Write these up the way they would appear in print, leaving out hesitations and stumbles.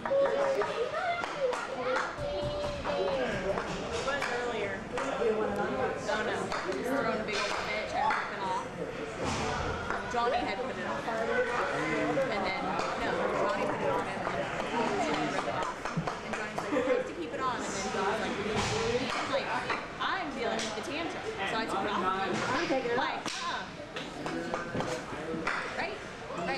Earlier. No, no. He's throwing a big old fit, trying to rip it off. Johnny had put it on him. And then, no, Johnny put it on him and he was going to rip it off. And Johnny's like, he likes to keep it on. And then John's like, I'm dealing with the tantrum. So I took it off. I'm taking it like, off. Right? Right.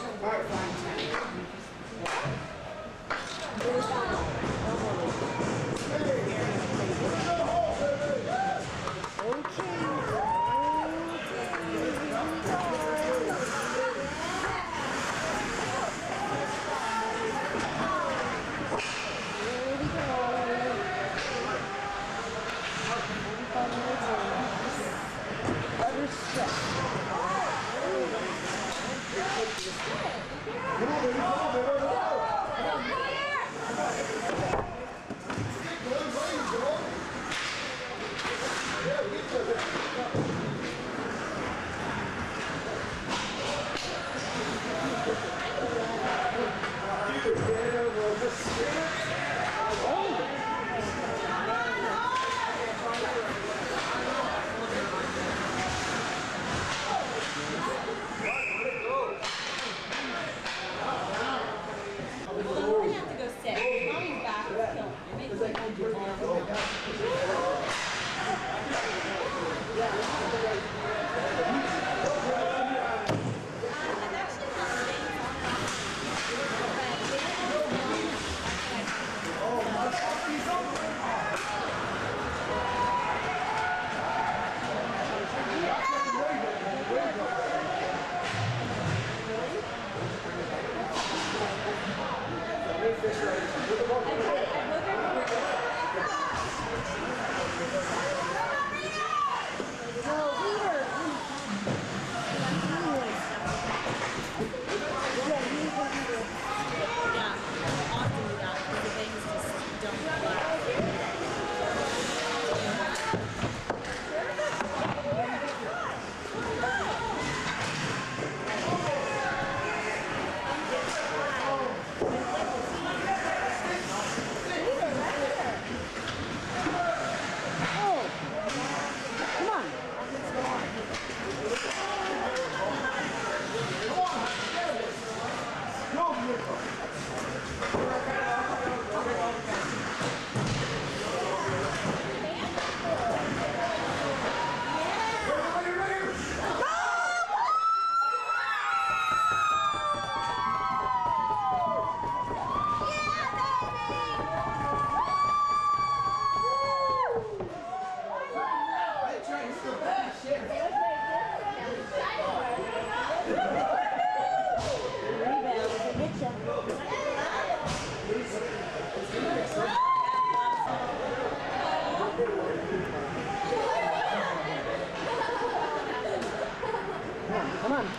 Come on.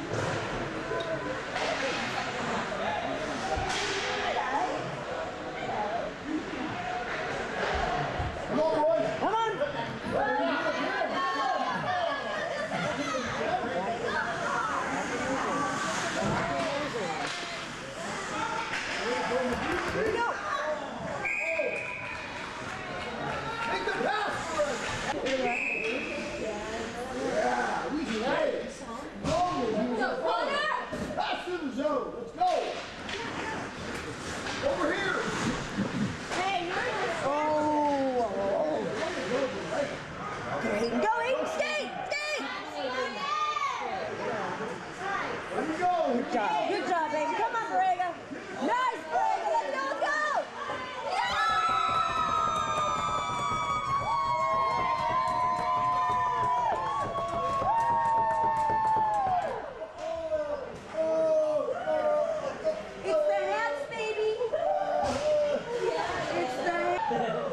Good job, baby. Come on, Borrega. Nice, Borrega. Let's go, let's go. It's the hats, baby. It's the hats.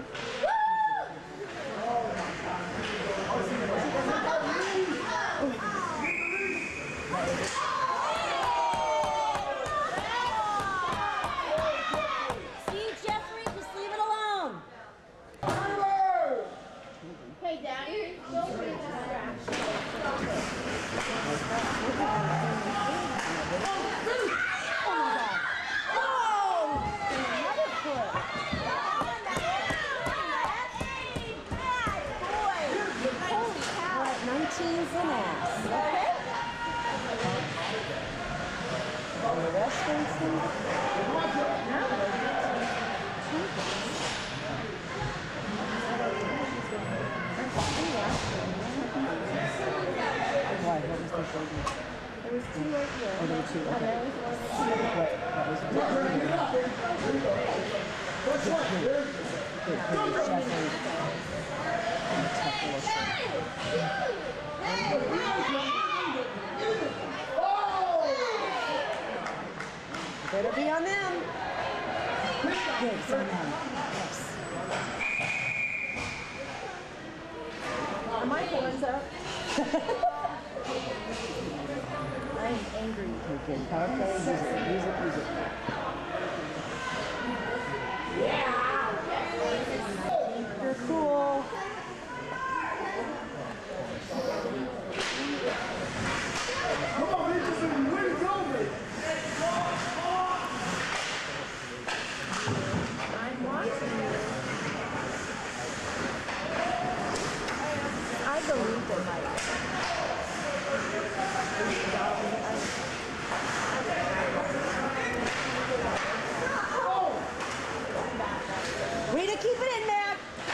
Hey, Daddy, don't be a distraction. Oh! Why? What was the thing? There was two right here. Oh, there were two. Okay. Better be on them. Good, it's on them. Yes. Are my horns up? I'm angry. Okay, power play, music. Yeah! You're cool. Come on, Richardson, win it over. I'm watching you. I believe in Mike. Way to keep it in, Mac.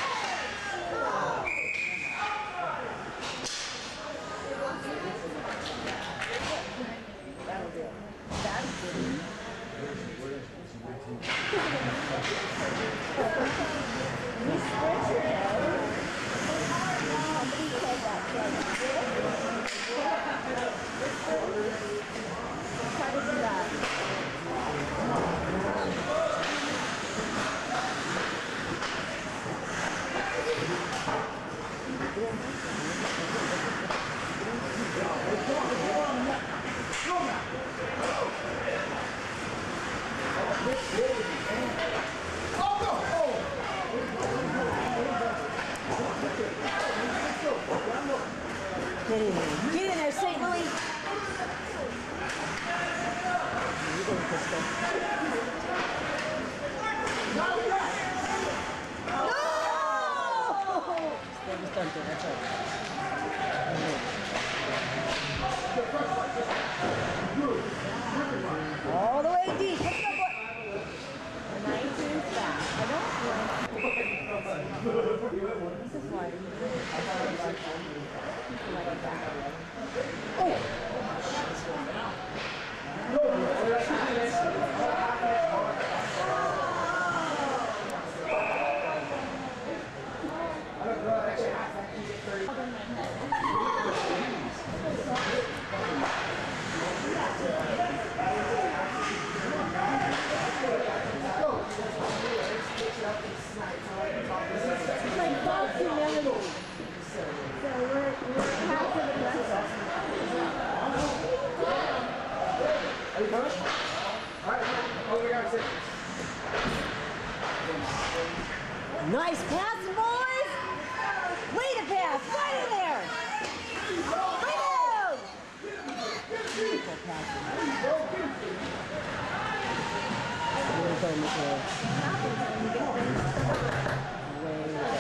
That'll do it. That's good. You stretch your head. Somebody said that. Try to do that. Get in there. Get in there, St. Louis. You go, Crystal. No! That was done, that's all. All the way deep. Let's go, boy. Nice and fast. I don't like. This is why. Like that. Oh! It's like boxing melody. So we're half of the breakfast. Are you coming? All right, over here, guys. Nice passing, boys! Way to pass! Right in there! Right out! Beautiful passing. Way to go, Nicole. Way to go.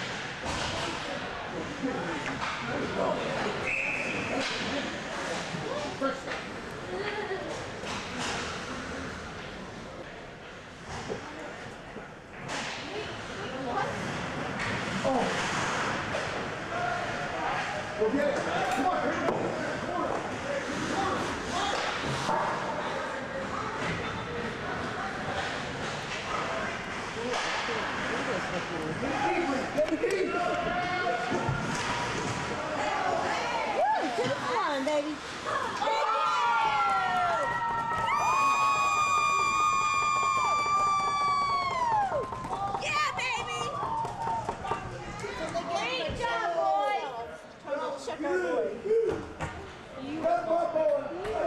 Go get it. Come on, hurry. Woo! To the front, baby! Yeah, baby! Great job, boys! Check our boys. That's my boy.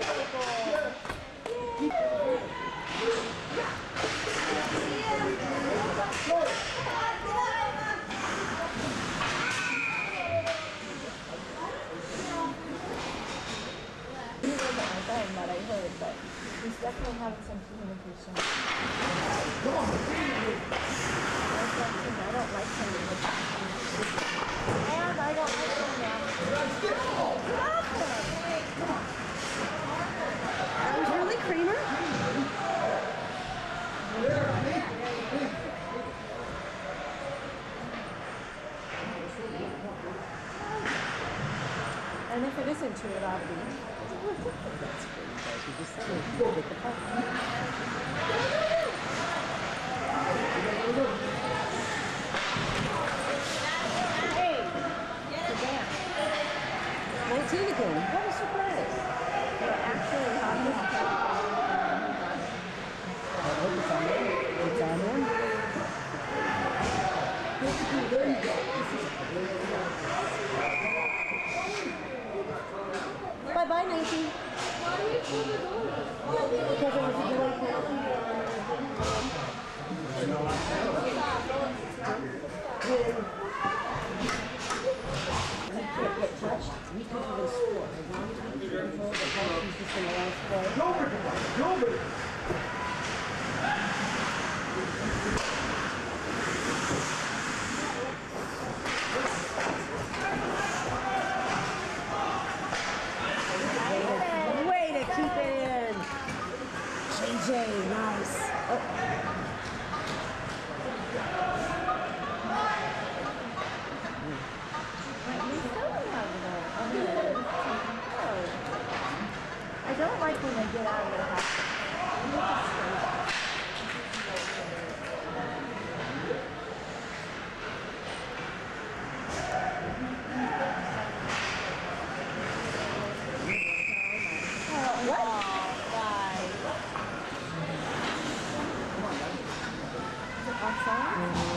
That I heard, but he's definitely having some communication. I don't like him. And I don't like him now. That was really Kramer? tour it off. That's what you guys were just saying. You get the puck. Hey! It's a dance. 19 again. What a surprise. We're actually talking I hope it's on there. It's on there. Bye-bye, Nancy. Because it was a late we can't get touched. We can't even score. As long as we're careful, the ball is just in the last play. Nobody. Way to keep it in. JJ, nice. Oh. I don't like when they get out of the house. What? Outside?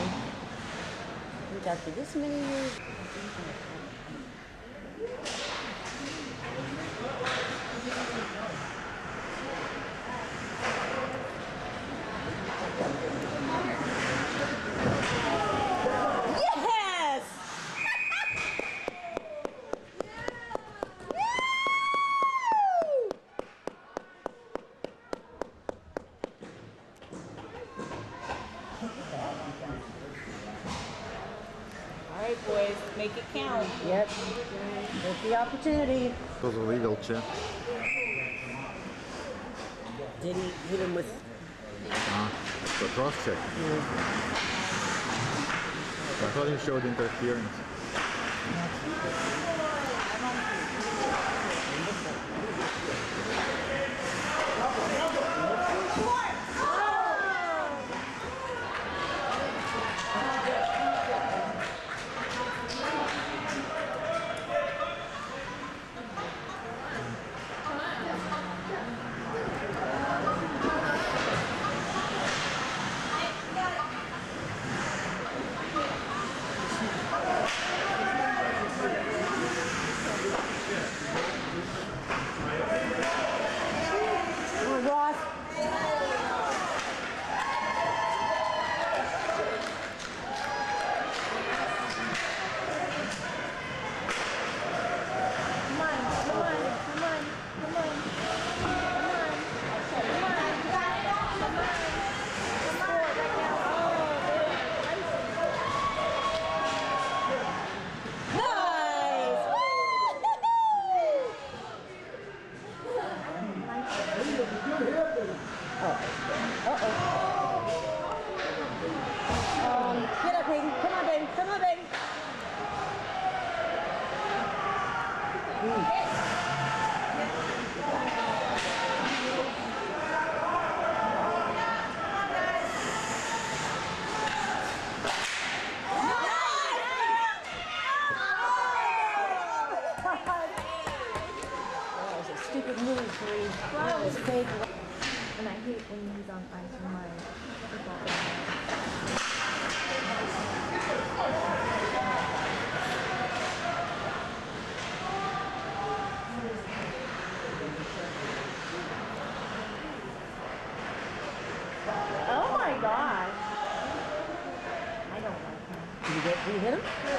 We've after this many years. Yes! All right, boys, make it count. Yep. There's the opportunity. To was illegal, че? Didn't hit him with. The cross check. I thought he showed interference. Come on, Ross. Get up, baby. Come on, baby. Come on, baby. That was a stupid move, Free. That was fake. And I hate when he's on ice with my football. Oh my gosh. I don't like him. Did you hit him?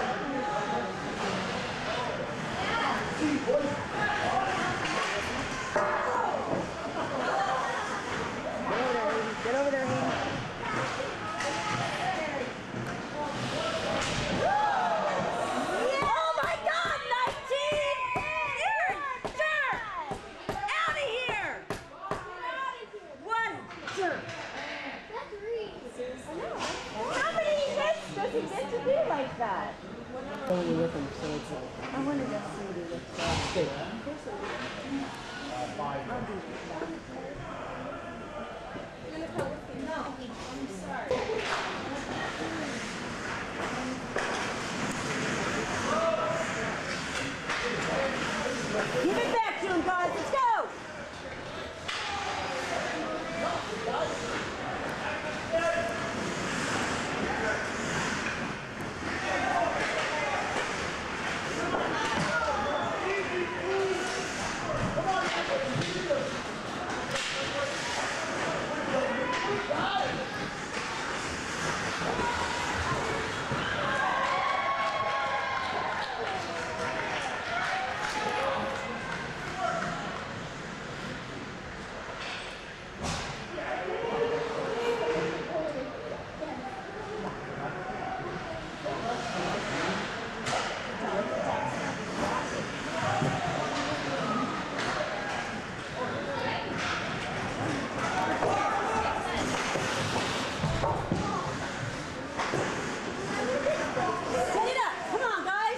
Get over there, Hayden. Oh my God, 19! Aaron, jerk! Out of here! What jerk? How many hits does he get to do like that? Only with him, so it's I wanted to see the good. Give it back to him, guys. Let's go. Set it up. Come on, guys.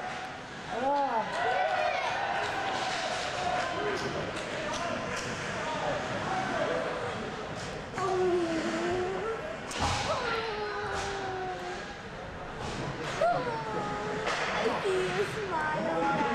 I see you smile.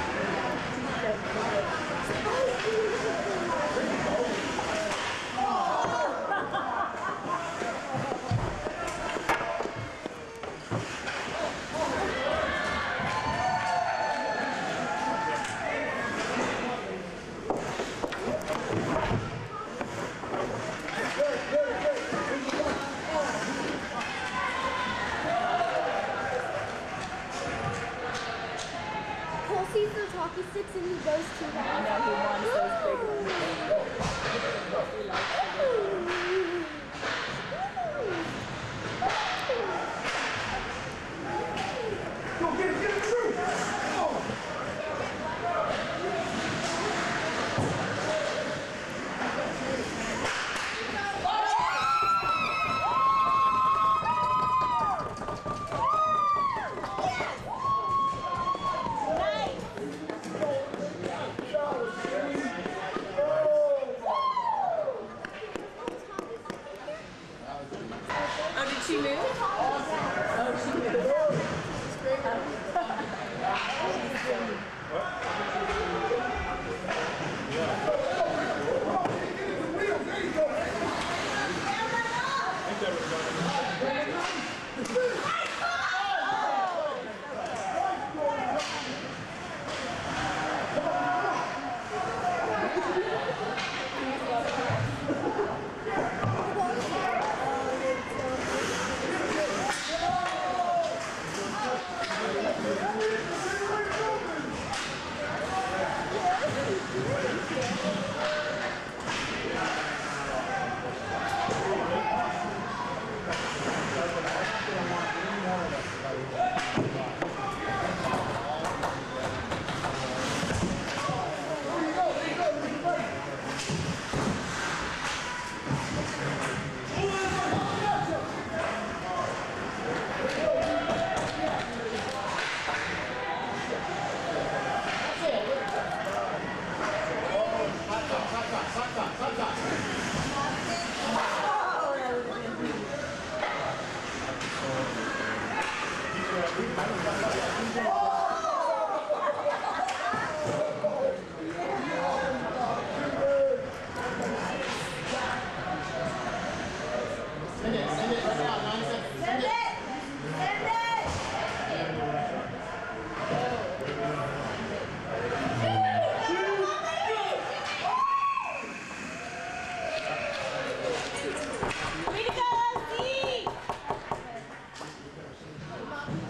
Cole sees those hockey sticks and he goes to them. I know he wants those big ones. Go get it through. Oh, did she move?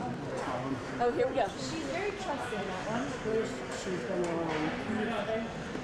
Oh, here we go. She's very trusting, that one. She's been around.